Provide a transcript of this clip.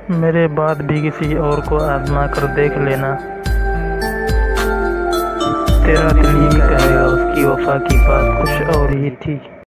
मेरे बाद भी किसी और को आजमा कर देख लेना, तेरा दिल ही कहेगा उसकी वफा की बात कुछ और ही थी।